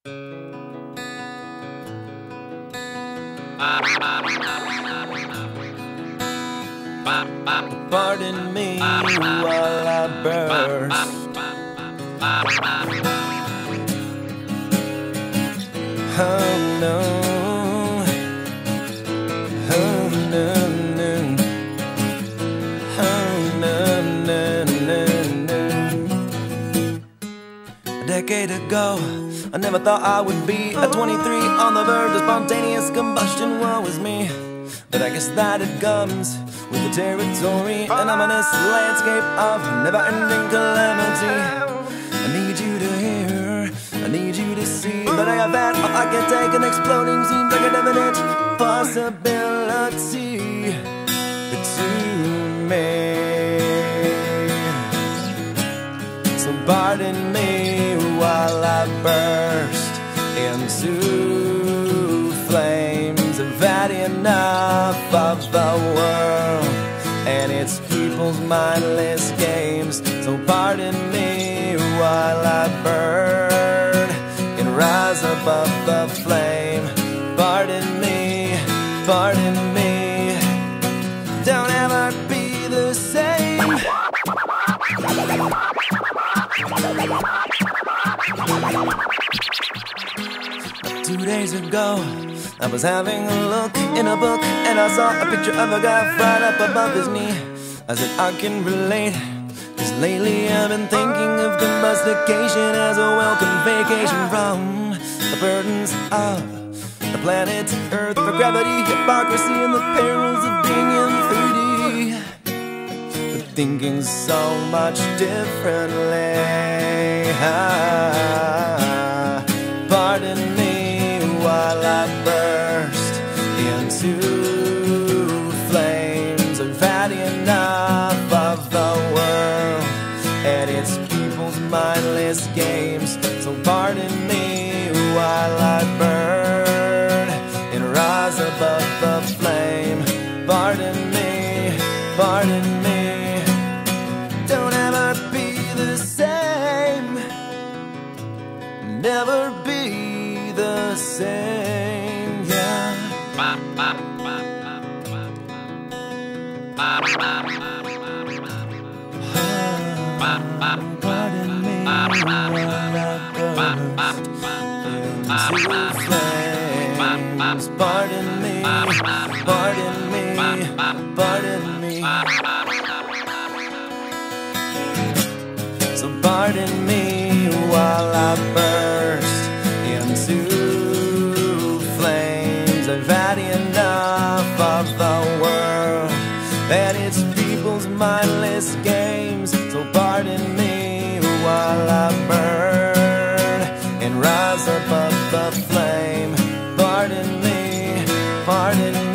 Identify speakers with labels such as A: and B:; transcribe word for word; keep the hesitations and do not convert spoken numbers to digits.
A: Pardon me while I burst. Oh no, oh no, no, oh no, no, no, no. A decade ago, I never thought I would be at twenty-three on the verge of spontaneous combustion. Woe is me, but I guess that it comes with the territory, an ominous landscape of never-ending calamity. I need you to hear, I need you to see that I have had all I can take, and exploding seems like an evident possibility to me. So pardon me while I burst into flames. I've had enough of the world and its people's mindless games. So pardon me while I burn and rise above the flame. Pardon me, pardon me, don't ever be the same. Two days ago, I was having a look in a book, and I saw a picture of a guy right up above his knee. I said I can relate, cause lately I've been thinking of combustication as a welcome vacation from the burdens of the planet Earth, for gravity, hypocrisy, and the perils of being in three D, but thinking so much differently. Ah, pardon me while I burst into flames. I've had enough of the world and its people's mindless games. So pardon me while I burn and rise above the flame. Pardon me, pardon me, don't ever be the same. Never be the same, yeah. Pardon me while I burst into flames. Pardon me, pardon me, pardon me. So pardon me while I burst into flames. I've had enough of the world and its people's mindless games. So pardon me while I burn and rise above the flame. Pardon me, pardon me.